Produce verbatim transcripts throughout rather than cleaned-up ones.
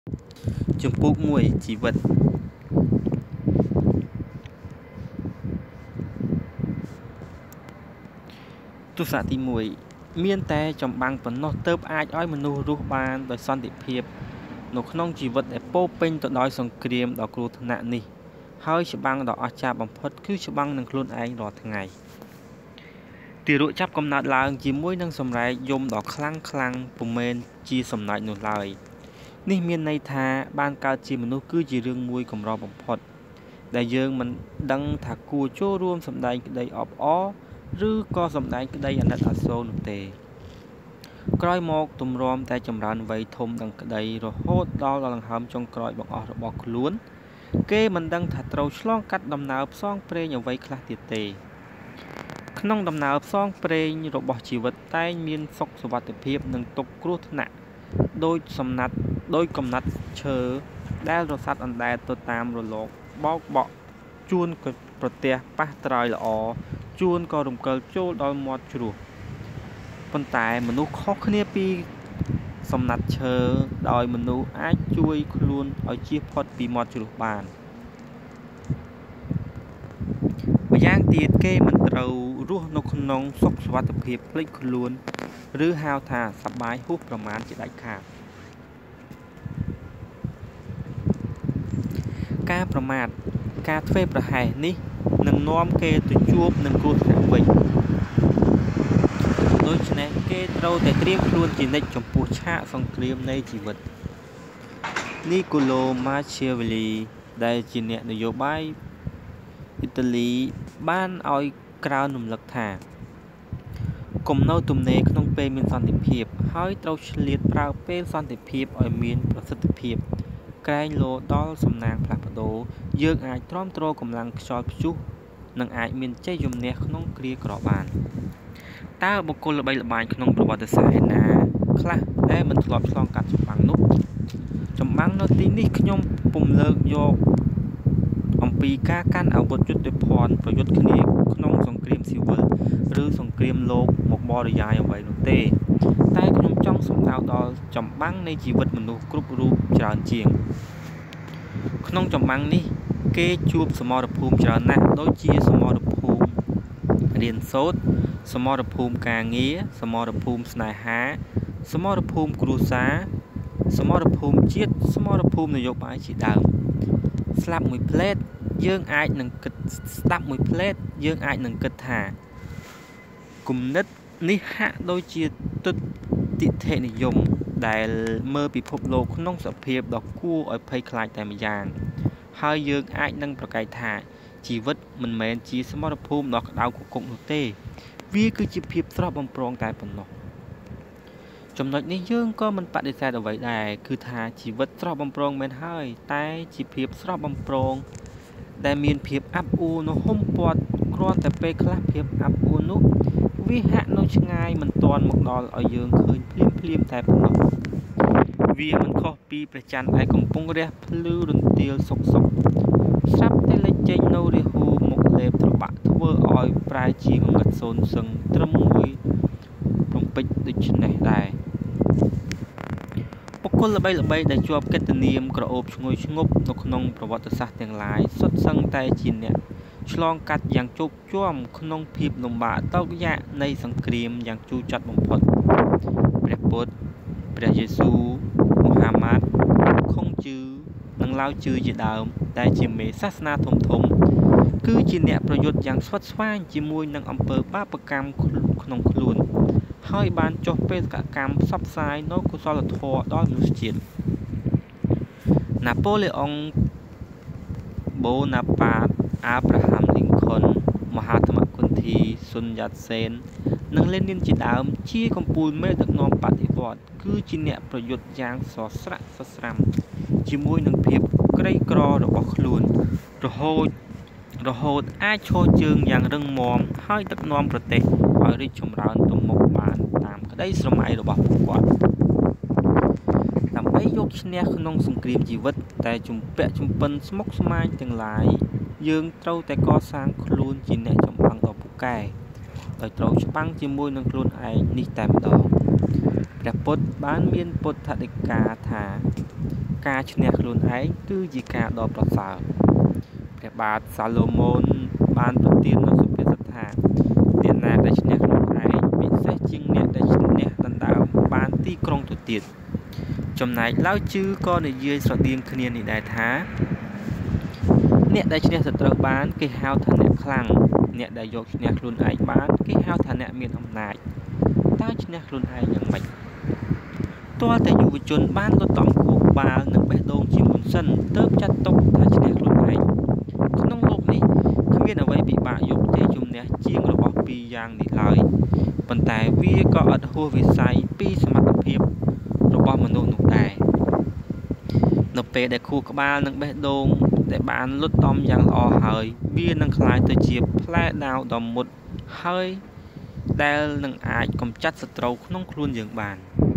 ចំពោះមួយជីវិតទស្សនៈទីមួយមានតែចម្បាំងប៉ុណ្ណោះទើបអាចឲ្យមនុស្សរស់បានដោយសន្តិភាពនៅក្នុងជីវិតដែលពោពេញទៅដោយសង្គ្រាមដ៏គ្រោះថ្នាក់នេះហើយច្បាំងដ៏អស្ចារ្យបំផុតគឺច្បាំងនឹងខ្លួនឯងរាល់ថ្ងៃទារកចាប់កំណើតឡើងជាមួយនឹងសម្រែកយំដ៏ខ្លាំងខ្លាំងពុំមែនជាសំណើចនោះឡើយនេះមានន័យថាបានកើតជាមនុស្សគឺជារឿងមួយកម្របំផុតដែលយើងមិនដឹងថាគួរចូលរួមសម្ដែងក្តីអបអរឬក៏សម្ដែងក្តីអាណិតអាសូរនោះទេក្រោយមកទម្រាំតែចម្រើនវ័យធំដឹងក្តីរហូតដល់ដង្ហើមចុងក្រោយបង្អស់របស់ខ្លួនគេមិនដឹងថាត្រូវឆ្លងកាត់ដំណើរផ្សងព្រេងអ្វីខ្លះទៀតទេក្នុងដំណើរផ្សងព្រេងរបស់ជីវិតតែងមានសុខសុវត្ថិភាពនិងទុក្ខគ្រោះថ្នាក់ដោយសំណាត់ដោយកំណាត់ឈើដែលរសាត់អណ្ដែតទៅតាមរលកបោកបក់ជួនក៏ប្រទះប៉ះត្រើយល្អជួនក៏រំកិលចូលដល់មាត់ជ្រោះប៉ុន្តែមនុស្សខុសគ្នាពីសំណាត់ឈើដោយមនុស្សអាចជួយខ្លួនឲ្យជៀសផុតពីមាត់ជ្រោះបានម្យ៉ាងទៀតគេមិនត្រូវរស់នៅក្នុងសុខសុវត្ថិភាពភ្លេចខ្លួនឬហៅថាសប្បាយហួសប្រមាណជាដាច់ខាតការប្រមាថការធ្វេសប្រហែសនេះនឹងនាំគេទៅជួបនឹងគ្រោះថ្នាក់វិញដូច្នេះគេត្រូវតែត្រៀមខ្លួនជានិច្ចចំពោះឆាកសង្គ្រាមនៃជីវិតនីកូឡូម៉ាឈៀវេលីដែលជាអ្នកនយោបាយអ៊ីតាលីបានឲ្យក្រើនរំលឹកថាកុំនៅទំនេរក្នុងពេលមានសន្តិភាពហើយត្រូវឆ្លៀតប្រើពេលសន្តិភាពឲ្យមានប្រសិទ្ធភាពក្រែងលោដល់សំណាងផ្លាស់ប្ដូរយើងអាចទ្រាំទ្រកម្លាំងខ្យល់ព្យុះនិងអាចមានជ័យជំនះក្នុងគ្រាក្របានតើបុគ្គលល្បីល្បាញក្នុងប្រវត្តិសាស្ត្រឯណាខ្លះដែលមិនធ្លាប់ឆ្លងកាត់ចម្បាំងនោះចម្បាំងនៅទីនេះខ្ញុំពុំលើកយកអំពីការកាន់អាវុធយុទ្ធភ័ណ្ឌប្រយុទ្ធគ្នាក្នុងសង្គ្រាមស៊ីវិលឬសង្គ្រាមលោកមកបរិយាយអ្វីនោះទេតែខ្ញុំចង់សំដៅដល់ចម្បាំងនៃជីវិតមនុស្សគ្រប់រូបច្រើនជាងក្នុងចម្បាំងនេះគេជួបសមរភូមិច្រើនណាស់ដូចជាសមរភូមិរៀនសូត្រសមរភូមិការងារសមរភូមិស្នេហាសមរភូមិគ្រួសារសមរភូមិជាតិសមរភូមិនយោបាយជាដើមស្លាប់មួយផ្លេតយើងអាចនឹងគិតស្ដាប់មួយផ្លេតយើងអាចនឹងគិតថាគំនិតនេះហាក់ដូចជាទិដ្ឋិធិនិយមដែលមើលពិភពលោកក្នុងសភាពដ៏គួរឲ្យភ័យខ្លាចតែម្យ៉ាងហើយយើងអាចនឹងប្រកែកថាជីវិតមិនមែនជាសមរភូមិដ៏ក្តៅគគុកនោះទេវាគឺជាភាពស្រស់បំព្រងតែប៉ុណ្ណោះចំណុចនេះយើងក៏មិនបដិសេធអ្វីដែរគឺថាជីវិតស្រស់បំព្រងមែនហើយតែជាភាពស្រស់បំព្រងដែលមានភាពអាប់អួរនៅហុំព័ទ្ធគ្រាន់តែពេលខ្លះភាពអាប់អួរនោះវាហាក់នៅឆ្ងាយមិនទាន់មកដល់ឲ្យយើងឃើញភ្លាមភ្លាមតែប៉ុណ្ណោះវាមិនខុសពីព្រះច័ន្ទដែលកំពុងរះភ្លឺរន្ទាលសុកសុកស្រាប់តែលេចចេញនៅរាហូមកលេបត្របាក់ធ្វើឲ្យប្រែជាងងឹតសូនសឹងត្រឹមមួយរំពេចដូចនេះដែរបុគ្គលល្បីល្បីដែលជាប់កិត្តិនាមក្រអូបឈ្ងុយឈ្ងប់នៅក្នុងប្រវត្តិសាស្ត្រទាំងឡាយសុទ្ធសឹងតែជាអ្នកឆ្លងកាត់យ៉ាងជោគជាំក្នុងភាពលំបាកតោកយ៉ាកនៃសង្គ្រាមយ៉ាងជូរចត់បំផុតព្រះពុទ្ធព្រះយេស៊ូវមូហាម៉ាត់ខុងជឺនិងឡាវជឺជាដើមដែលជាមេសាសនាធំធំគឺជាអ្នកប្រយុទ្ធយ៉ាងស្វិតស្វាញជាមួយនឹងអំពើបាបកម្មក្នុងខ្លួនហើយបានចុះបេសកកម្មផ្សព្វផ្សាយនូវកុសលធម៌ដល់មនុស្សជាតិណាប៉ូឡេអុងបូណាប៉ាតអាប់រ៉ាហាំលីនខុនមហាត្មគុន្ធីស៊ុនយ៉ាតសេននិងលេនីនជាដើមជាកំពូលមេដឹកនាំបដិវត្តន៍គឺជាអ្នកប្រយុទ្ធយ៉ាងសស្រាក់សស្រាំជាមួយនឹងភាពក្រីក្ររបស់ខ្លួនរហូតរហូតអាចឈរជើងយ៉ាងរឹងមាំហើយដឹកនាំប្រទេសឲ្យរីកចម្រើនទៅមុខបានតាមក្តីស្រមៃរបស់ពួកគាត់ដើម្បីយកឈ្នះក្នុងសង្គ្រាមជីវិតតែជំពាក់ជំពិនស្មុគស្មាញទាំងឡាយយើងត្រូវតែកសាងខ្លួនជាអ្នកចម្បាំងដ៏ពូកែដោយត្រូវច្បាំងជាមួយនឹងខ្លួនឯងនេះតែម្ដងព្រះពុទ្ធបានមានពុទ្ធដីកាថាការឈ្នះខ្លួនឯងគឺជាការដ៏ប្រសើរព្រះបាទសាឡូមោនបានប្រទាននូវសុភាសិតថាអ្នកណាដែលឈ្នះខ្លួនឯងពិសេសជាងអ្នកដែលឈ្នះដណ្ដើមបានទីក្រុងទៅទៀតចំណែកឡាវជឺក៏និយាយស្រដៀងគ្នានេះដែរថាអ្នកដែលឈ្នះសត្រូវបានគេហៅថាអ្នកខ្លាំងអ្នកដែលយកឈ្នះខ្លួនឯងបានគេហៅថាអ្នកមានអំណាចតើឈ្នះខ្លួនឯងយ៉ាងម៉េចទាល់តែយុវជនបានលុតតំខួរក្បាលនិងបេះដូងជាមុនសិនទើបចាត់ទុកថាឈ្នះខ្លួនឯងក្នុងโลกនេះគ្មានអ្វីពិបាកយកជ័យជំនះជាងរបស់ពីរយ៉ាងនេះឡើយប៉ុន្តែវាក៏ឥតហួសវិស័យពីសមត្ថភាពរបស់មនុស្សនោះដែរនៅពេលដែលខួរក្បាលនិងបេះដូងដែលបានលុតតំយ៉ាងល្អហើយវានឹងក្លាយទៅជាផ្លែដាវដ៏មុតហើយដែលនឹងអាចកម្ចាត់សត្រូវក្នុងខ្លួនយើងបាន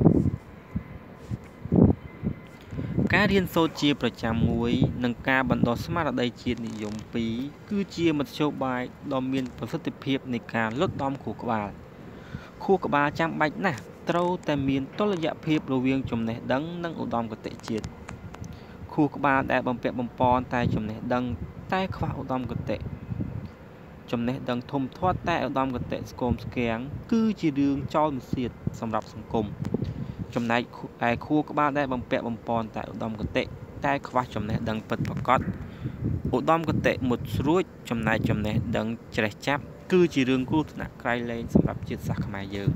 ការរៀនសូត្រជាប្រចាំមួយនិងការបណ្ដុះស្មារតីជាតិនិយមពីរគឺជាមធ្យោបាយដ៏មានប្រសិទ្ធភាពនៃការលុតតំខួរក្បាលខួរក្បាលចាំបាច់ណាស់ត្រូវតែមានតុល្យភាពរវាងចំណេះដឹងនិងឧត្តមគតិជាតិខួរក្បាលដែលបំពាក់បំពន់តែចំណេះដឹងតែខ្វះឧត្តមគតិចំណេះដឹងធំធាត់តែឧត្តមគតិស្គមស្គាំងគឺជារឿងចោលម្សៀតសម្រាប់សង្គមចំណែកឯខួរក្បាលដែលបំពាក់បំពន់តែឧត្តមគតិតែខ្វះចំណេះដឹងពិតប្រាកដឧត្តមគតិមុតស្រួចចំណែកចំណេះដឹងច្រេះចាប់គឺជារឿងគ្រោះថ្នាក់ក្រៃលែងសម្រាប់ជាតិសាសន៍ខ្មែរយើង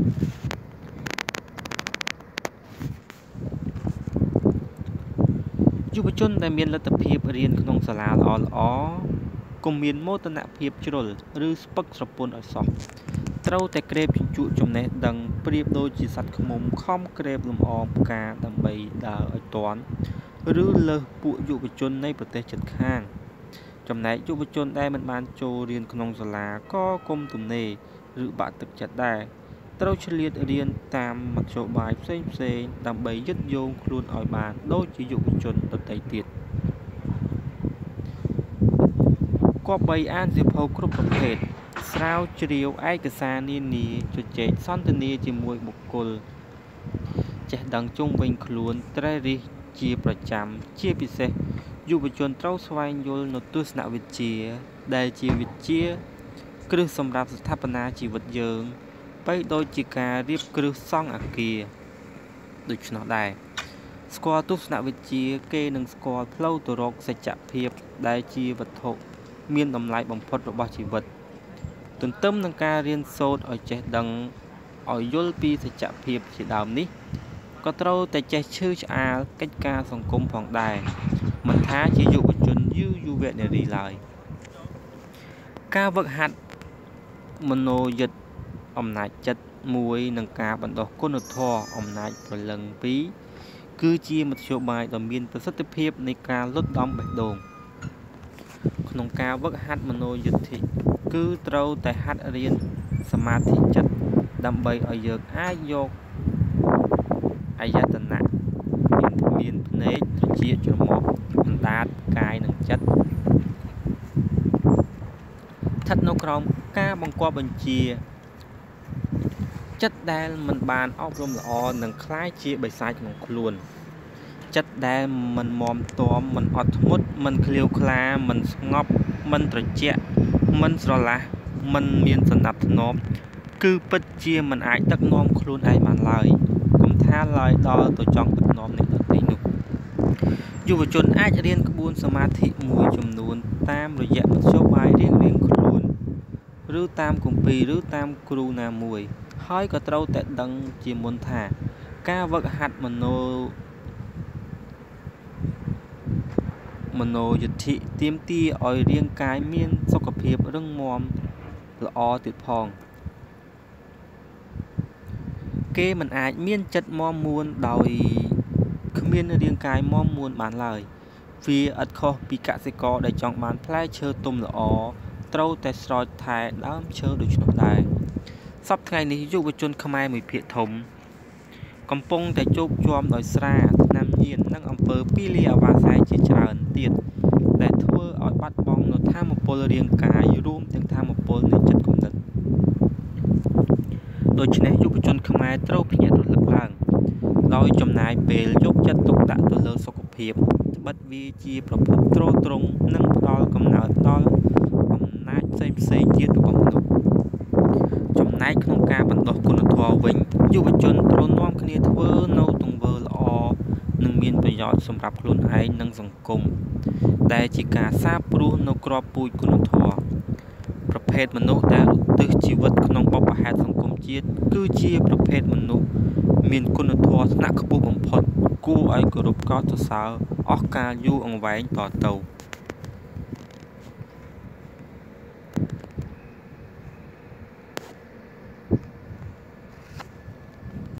យុវជនដែលមានលទ្ធភាពរៀនក្នុងសាលាល្អល្អកុំមានមោទនភាពជ្រុលឬស្ពឹកស្រពន់ឲ្យសោះត្រូវតែក្រេបជញ្ជក់ចំណេះដឹងប្រៀបដូចជាសត្វឃ្មុំខំក្រេបលំអងផ្កាដើម្បីដើរឲ្យទាន់ឬលើសពួកយុវជននៃប្រទេសជិតខាងចំណែកយុវជនដែលមិនបានចូលរៀនក្នុងសាលាក៏គុំទំនេរឬបាក់ទឹកចិត្តដែរត្រូវឆ្លៀតរៀនតាមមធ្យោបាយផ្សេងផ្សេងដើម្បីยึดយោងខ្លួនឲ្យបានដូចជាយុវជនដទៃទៀតគប្បីអានសៀវភៅគ្រប់ប្រភេទស្រាវជ្រាវឯកសារនានាជជែកសន្ទនាជាមួយបុគ្គលចេះដឹងជុំវិញខ្លួនត្រេះរិះជាប្រចាំជាពិសេសយុវជនត្រូវស្វែងយល់នូវទស្សនវិជ្ជាដែលជាវិជ្ជាគ្រឹះសម្រាប់ស្ថាបនាជីវិតយើងបីដូចជាការរៀបគ្រឹះសង់អគារដូច្នោះដែរស្គាល់ទស្សនវិជ្ជាគេនឹងស្គាល់ផ្លូវទៅរកសច្ចភាពដែលជាវត្ថុមានតម្លៃបំផុតរបស់ជីវិតទន្ទឹមនឹងការរៀនសូត្រឲ្យចេះដឹងឲ្យយល់ពីសច្ចភាពជាដើមនេះក៏ត្រូវតែចេះឈឺឆ្អាលកិច្ចការសង្គមផងដែរមិនថាជាយុវជនយូយុវនារីឡើយការវឹកហាត់មโนយុទ្ធអំណាចចិត្តមួយនិងការបណ្ដុះគុណធម៌អំណាចព្រលឹងពីរគឺជាមធ្យោបាយដ៏មានប្រសិទ្ធភាពនៃការលុតតំបេះដូងក្នុងការវឹកហាត់មโนយុទ្ធិគឺត្រូវតែហាត់រៀនសមាធិចិត្តដើម្បីឲ្យយើងអាចយកអាយតនៈមានភ្នែកត្រចៀកច្រមុះអណ្ដាតកាយនិងចិត្តស្ថិតនៅក្រោមការបង្គាប់បញ្ជាចិត្តដែលមិនបានអប់រំល្អនឹងคล้ายជាបិសាចក្នុងខ្លួនចិត្តដែលមិនមមទាំមិនអត់ធ្មត់មិនឃ្លាវខ្លាមិនស្ងប់មិនត្រជាក់មិនស្រឡះមិនមានសណ្ដាប់ធ្នាប់គឺពិតជាមិនអាចដឹកនាំខ្លួនឯងបានឡើយកុំថាឡើយដល់ទៅចង់ដឹកនាំអ្នកដទៃនោះយុវជនអាចរៀនក្បួនសមាធិមួយចំនួនតាមរយៈមធ្យោបាយរៀងៗខ្លួនឬតាមគម្ពីរឬតាមគ្រូណាមួយហើយក៏ត្រូវតែដឹងជាមុនថាការវឹកហាត់មโนមโนយុទ្ធិទាមទារឲ្យរាងកាយមានសុខភាពរឹងមាំល្អទៀតផងគេមិនអាចមានចិត្តមាំមួនដោយគ្មានរាងកាយមាំមួនបានឡើយវាឥតខុសពីកសិករដែលចង់បានផ្លែឈើទុំល្អត្រូវតែស្រោចថែដើមឈើដូច្នោះដែរសប្តាហ៍ថ្ងៃនេះយុវជនខ្មែរមួយភាគធំកំពុងតែជោគជាំដោយស្រាថ្នាំញៀននិងអំពើពីលីអាវ៉ាសែជាច្រើនទៀតដែលធ្វើឲ្យបាត់បង់នូវធម៌ពលរាងកាយរួមទាំងធម៌ពលនៃចិត្តគំនិតដូច្នេះយុវជនខ្មែរត្រូវភ្ញាក់រលឹកឡើងដោយចំណាយពេលយកចិត្តទុកដាក់ទៅលើសុខភាពភាពត្បិតវាជាប្រភពទ្រទ្រង់និងផ្ដល់កំណើតដល់អំណាចផ្សេងផ្សេងទៀតរបស់មនុស្សចំណែកក្នុងការបណ្ដុះគុណធម៌វិញយុវជនត្រូវនាំគ្នាធ្វើនៅទង្វើល្អនិងមានប្រយោជន៍សម្រាប់ខ្លួនឯងនិងសង្គមដែលជាការសាបព្រោះនៅក្របពូជគុណធម៌ប្រភេទមនុស្សដែលឧទ្ទិសជីវិតក្នុងបុព្វហេតុសង្គមជាតិគឺជាប្រភេទមនុស្សមានគុណធម៌ថ្នាក់ខ្ពស់បំផុតគួរឲ្យគោរពកោតសរសើរអស់កាលយូរអង្វែងតទៅ